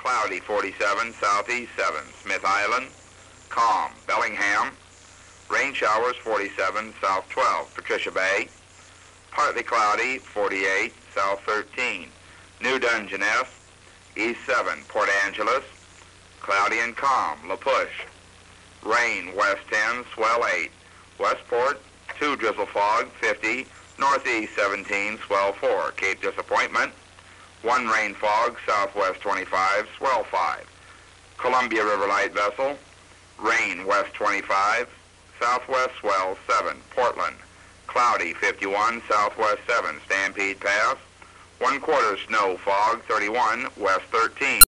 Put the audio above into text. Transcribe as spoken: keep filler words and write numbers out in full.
cloudy forty-seven, southeast seven. Smith Island, calm. Bellingham, rain showers forty-seven, south twelve. Patricia Bay, partly cloudy forty-eight, south thirteen. New Dungeness, east seven. Port Angeles, cloudy and calm. La Push, rain west ten, swell eight. Westport, two drizzle fog fifty, northeast seventeen, swell four. Cape Disappointment, one rain fog, southwest twenty-five, swell five. Columbia River light vessel, rain west twenty-five, southwest swell seven. Portland, cloudy fifty-one, southwest seven. Stampede Pass, one quarter snow fog thirty-one, west thirteen.